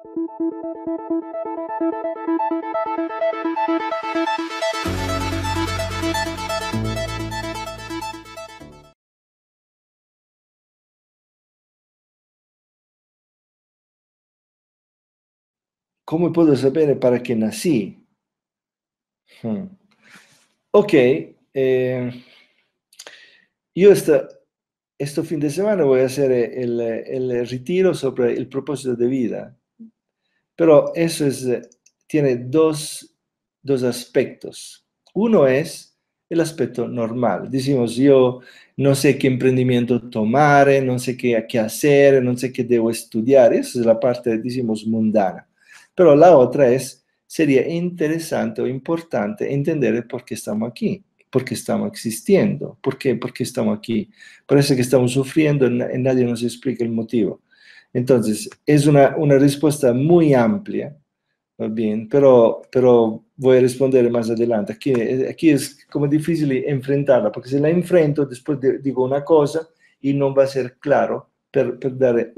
¿Cómo puedo saber para qué nací? Hmm. Ok, yo este fin de semana voy a hacer el retiro sobre el propósito de vida, pero eso tiene dos aspectos. Uno es el aspecto normal. Decimos, yo no sé qué emprendimiento tomar, no sé qué hacer, no sé qué debo estudiar. Esa es la parte, decimos, mundana. Pero la otra sería interesante o importante entender por qué estamos aquí, por qué estamos existiendo, por qué estamos aquí. Parece que estamos sufriendo y nadie nos explica el motivo. Entonces, es una respuesta muy amplia, ¿va bien? Pero voy a responder más adelante. Aquí es como difícil enfrentarla, porque si la enfrento, después digo una cosa y no va a ser claro per dar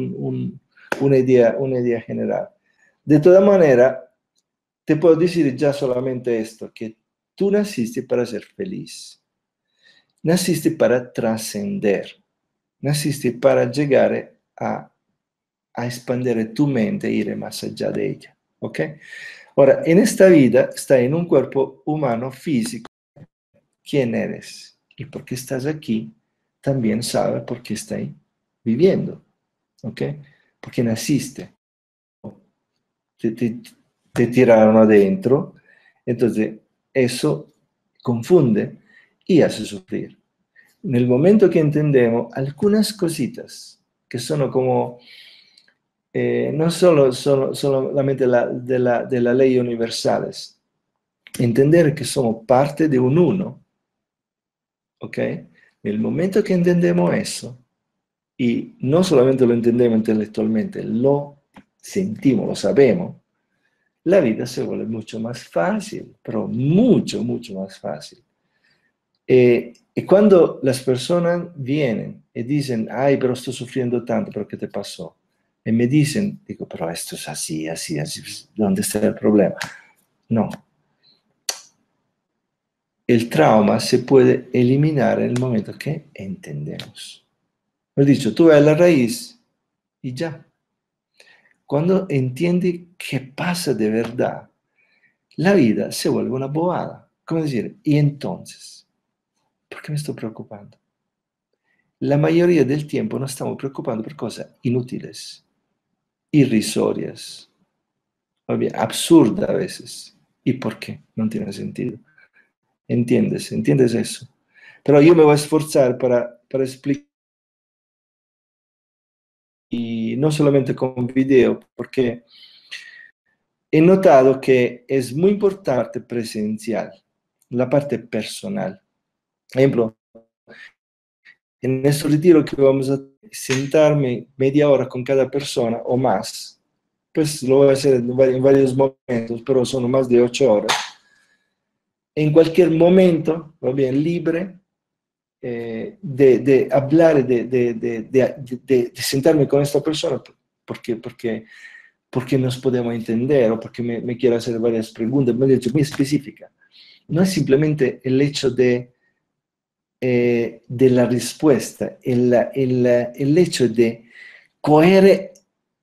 una idea general. De toda manera, te puedo decir ya solamente esto, que tú naciste para ser feliz, naciste para trascender, naciste para llegar a expandir tu mente e ir más allá de ella, ¿ok? Ahora, en esta vida está en un cuerpo humano físico. ¿Quién eres? Y porque estás aquí, también sabes por qué estás viviendo, ¿ok? Porque naciste, te, te, te tiraron adentro, entonces eso confunde y hace sufrir. En el momento que entendemos algunas cositas que son como no solamente de la ley universales, entender que somos parte de un uno, ¿ok? En el momento que entendemos eso, y no solamente lo entendemos intelectualmente, lo sentimos, lo sabemos, la vida se vuelve mucho más fácil, pero mucho, mucho más fácil. Y cuando las personas vienen y dicen, ay, pero estoy sufriendo tanto, ¿pero qué te pasó? Y me dicen, digo, pero esto es así, así, así, ¿dónde está el problema? No, el trauma se puede eliminar en el momento que entendemos. He dicho, tú ves la raíz y ya. Cuando entiende qué pasa de verdad, la vida se vuelve una bobada. ¿Cómo decir? Y entonces, ¿por qué me estoy preocupando? La mayoría del tiempo nos estamos preocupando por cosas inútiles, irrisorias, o bien absurdas a veces. ¿Y por qué? No tiene sentido. ¿Entiendes? ¿Entiendes eso? Pero yo me voy a esforzar para explicar, y no solamente con video, porque he notado que es muy importante la parte presencial, la parte personal. Por ejemplo, en este retiro que vamos a sentarme media hora con cada persona o más, pues lo voy a hacer en varios momentos, pero son más de 8 horas. En cualquier momento, va bien, libre, de hablar, de sentarme con esta persona, porque nos podemos entender o porque me quiero hacer varias preguntas, me he dicho muy específica. No es simplemente el hecho de la respuesta, el hecho de coger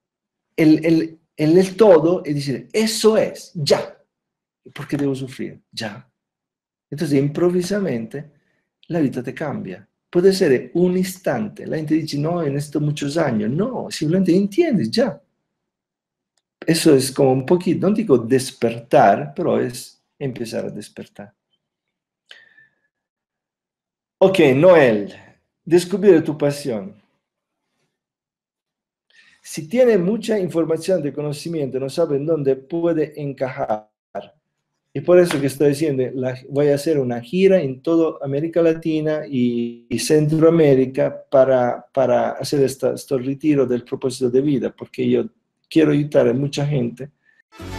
el todo y decir, eso es, ya. ¿Por qué debo sufrir? Ya. Entonces, improvisamente, la vida te cambia. Puede ser un instante. La gente dice, no, en estos muchos años. No, simplemente entiendes, ya. Eso es como un poquito, no digo despertar, pero es empezar a despertar. Ok, Noel, descubrir tu pasión. Si tiene mucha información de conocimiento, no sabe en dónde puede encajar. Y por eso que estoy diciendo, voy a hacer una gira en toda América Latina y Centroamérica para hacer este retiro del propósito de vida, porque yo quiero ayudar a mucha gente